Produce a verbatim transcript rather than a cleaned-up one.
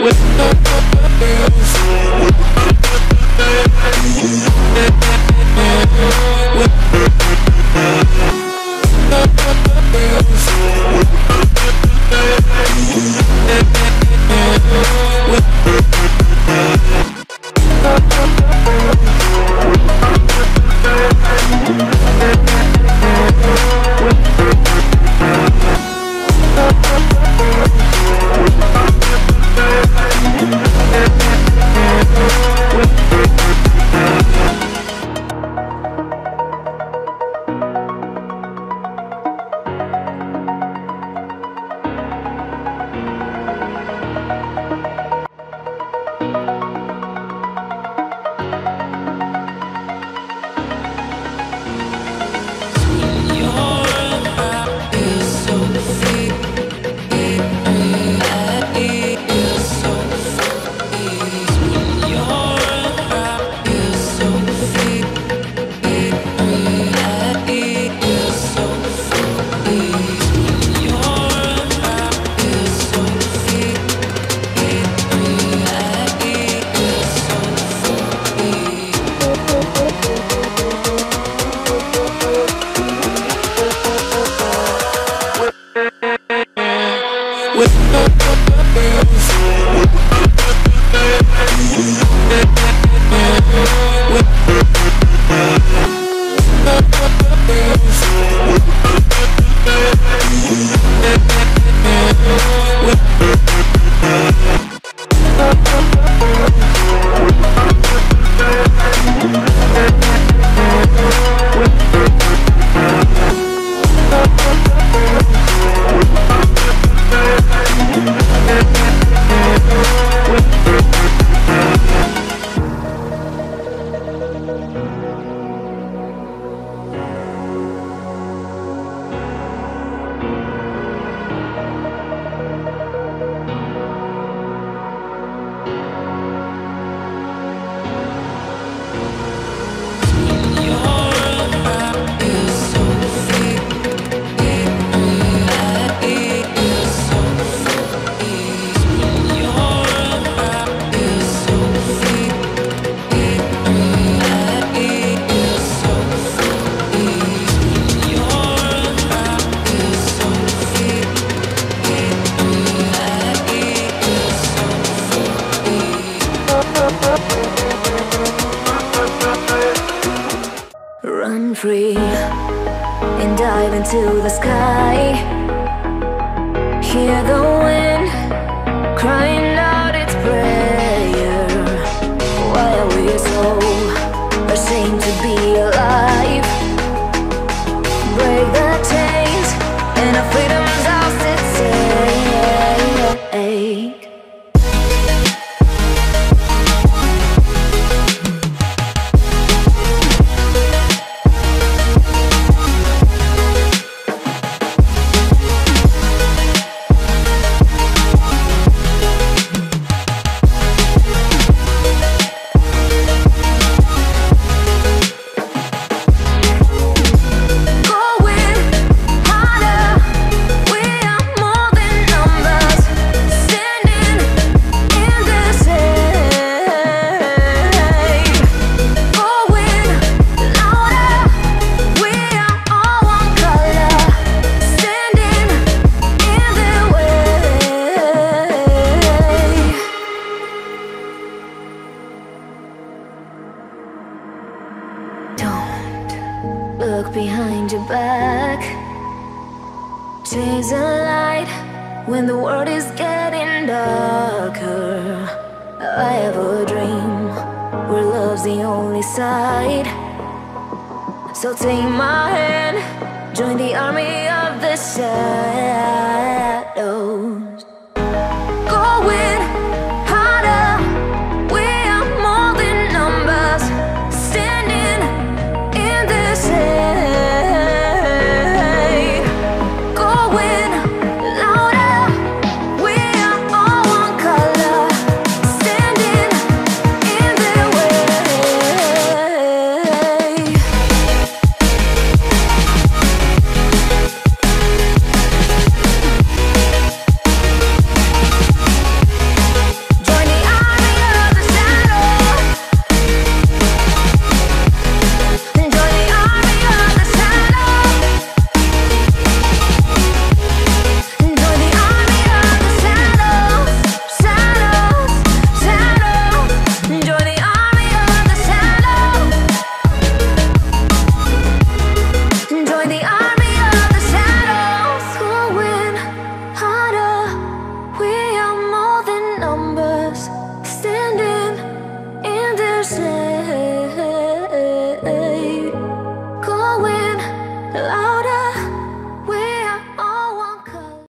Free and dive into the sky. Hear the wind crying out its prayer. Why are we so ashamed to be alive? Break the chains and our freedom's ours to take. Look behind your back. Chase a light when the world is getting darker. I have a dream where love's the only side. So take my hand, join the army of the shadows. Going harder, we are more than numbers. Standing in this shade. Going louder, we are all one color. Standing in their way. Like